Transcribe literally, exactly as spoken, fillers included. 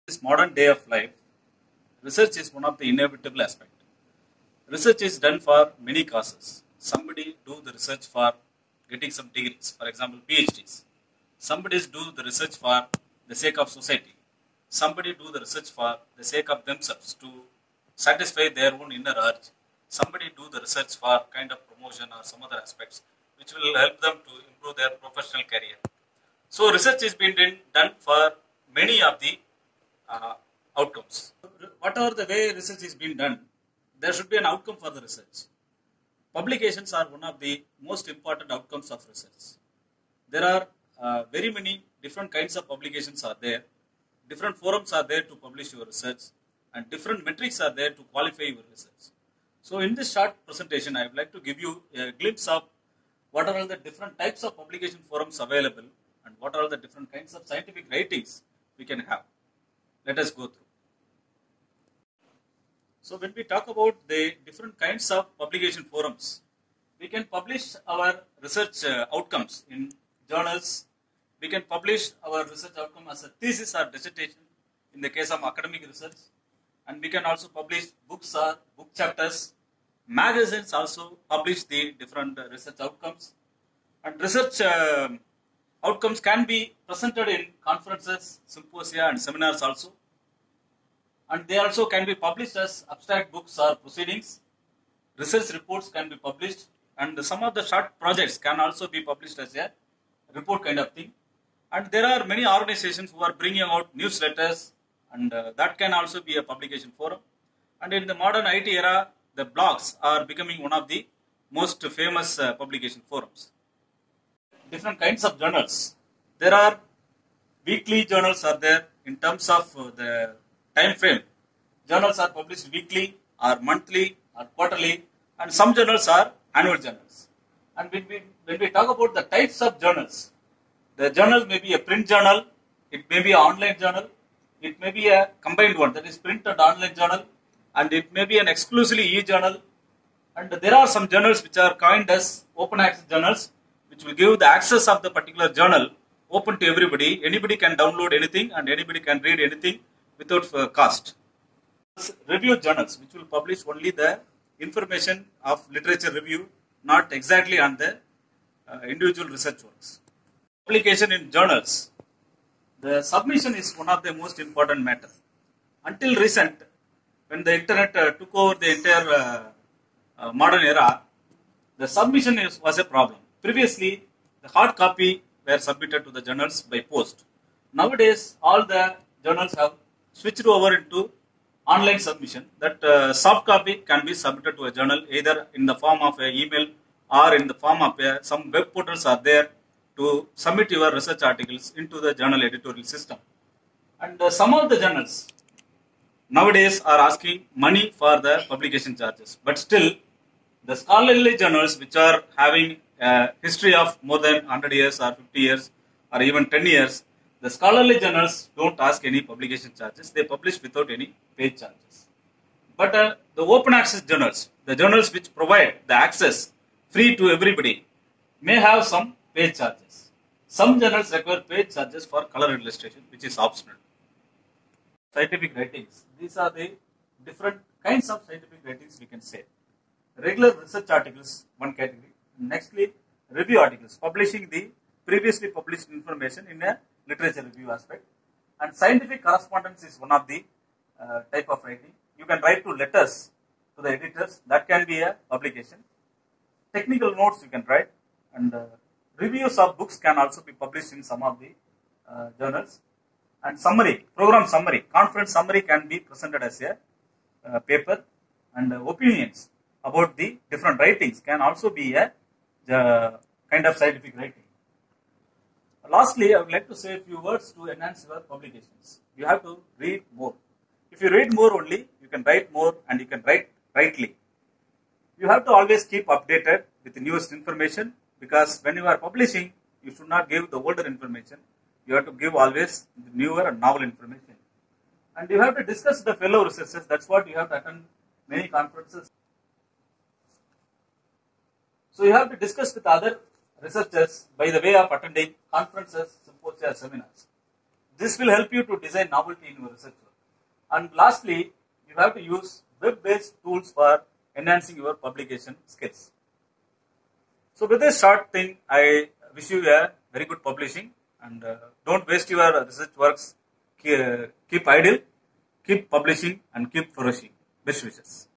This modern day of life, research is one of the inevitable aspects. Research is done for many causes. Somebody do the research for getting some degrees, for example, PhDs. Somebody do the research for the sake of society. Somebody do the research for the sake of themselves to satisfy their own inner urge. Somebody do the research for kind of promotion or some other aspects which will help them to improve their professional career. So research is being done for many of the uh, outcomes. Whatever the way research is being done, there should be an outcome for the research. Publications are one of the most important outcomes of research. There are uh, very many different kinds of publications are there. Different forums are there to publish your research, and different metrics are there to qualify your research. So in this short presentation, I would like to give you a glimpse of what are all the different types of publication forums available and what are all the different kinds of scientific writings we can have. Let us go through. So when we talk about the different kinds of publication forums, we can publish our research uh, outcomes in journals. We can publish our research outcome as a thesis or dissertation in the case of academic research. And we can also publish books or book chapters. Magazines also publish the different uh, research outcomes. And research uh, outcomes can be presented in conferences, symposia and seminars also. And they also can be published as abstract books or proceedings. Research reports can be published, and some of the short projects can also be published as a report kind of thing. And there are many organizations who are bringing out newsletters, and uh, that can also be a publication forum. And in the modern I T era, the blogs are becoming one of the most famous uh, publication forums. Different kinds of journals. There are weekly journals are there in terms of uh, the time frame. Journals are published weekly or monthly or quarterly, and some journals are annual journals. And when we, when we talk about the types of journals, the journal may be a print journal, it may be an online journal, it may be a combined one, that is print and online journal, and it may be an exclusively e-journal. And there are some journals which are coined as open access journals, which will give the access of the particular journal open to everybody. Anybody can download anything and anybody can read anything without uh, cost. Review journals, which will publish only the information of literature review, not exactly on the uh, individual research works. Publication in journals. The submission is one of the most important matters. Until recent, when the internet uh, took over the entire uh, uh, modern era, the submission is, was a problem. Previously, the hard copy were submitted to the journals by post. Nowadays, all the journals have switched over into online submission. That uh, soft copy can be submitted to a journal either in the form of an email or in the form of a, some web portals are there to submit your research articles into the journal editorial system. And uh, some of the journals nowadays are asking money for the publication charges. But still, the scholarly journals which are having a history of more than one hundred years or fifty years or even ten years, the scholarly journals don't ask any publication charges. They publish without any paid charges. But uh, the open access journals, the journals which provide the access free to everybody, may have some paid charges. Some journals require paid charges for color illustration, which is optional. Scientific writings. These are the different kinds of scientific writings we can say. Regular research articles, one category. Nextly, review articles, publishing the previously published information in a literature review aspect. And scientific correspondence is one of the uh, type of writing. You can write to letters to the editors. That can be a publication. Technical notes you can write. And uh, reviews of books can also be published in some of the uh, journals. And summary, program summary, conference summary can be presented as a uh, paper. And uh, opinions about the different writings can also be a uh, kind of scientific writing. Lastly, I would like to say a few words to enhance your publications. You have to read more. If you read more only, you can write more and you can write rightly. You have to always keep updated with the newest information, because when you are publishing, you should not give the older information. You have to give always the newer and novel information. And you have to discuss the fellow researchers. That's what you have to attend many conferences. So you have to discuss with other researchers by the way of attending conferences, symposia, seminars. This will help you to design novelty in your research work. And lastly, you have to use web-based tools for enhancing your publication skills. So with this short thing, I wish you a very good publishing, and uh, don't waste your research works. Keep idle, keep publishing, and keep flourishing. Best wishes.